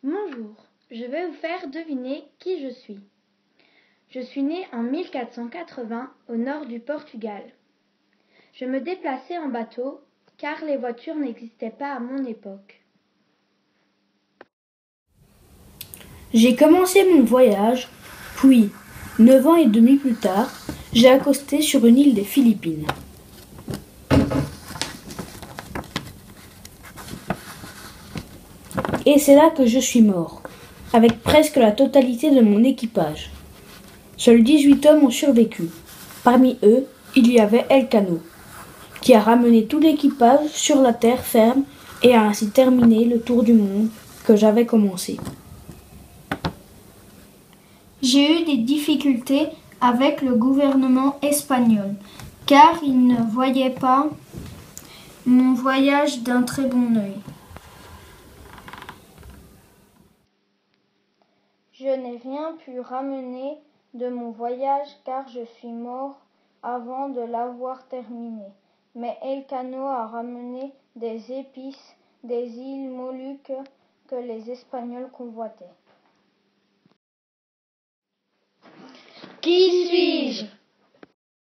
Bonjour, je vais vous faire deviner qui je suis. Je suis née en 1480 au nord du Portugal. Je me déplaçais en bateau car les voitures n'existaient pas à mon époque. J'ai commencé mon voyage, puis, 9 ans et demi plus tard, j'ai accosté sur une île des Philippines. Et c'est là que je suis mort, avec presque la totalité de mon équipage. Seuls 18 hommes ont survécu. Parmi eux, il y avait Elcano, qui a ramené tout l'équipage sur la terre ferme et a ainsi terminé le tour du monde que j'avais commencé. J'ai eu des difficultés avec le gouvernement espagnol, car il ne voyait pas mon voyage d'un très bon œil. Je n'ai rien pu ramener de mon voyage car je suis mort avant de l'avoir terminé. Mais Elcano a ramené des épices des îles Moluques que les Espagnols convoitaient. Qui suis-je ?